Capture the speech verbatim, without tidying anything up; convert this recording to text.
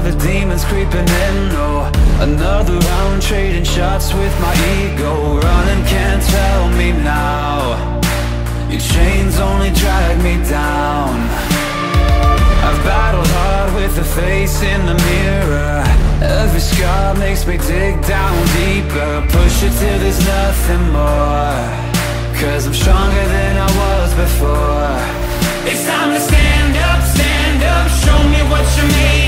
the demons creeping in. Oh, another round trading shots with my ego. Running can't tell me now. Your chains only drag me down. I've battled hard with the face in the mirror. Every scar makes me dig down deeper. Push it till there's nothing more, 'cause I'm stronger than I was before. It's time to stand up, stand up, show me what you're made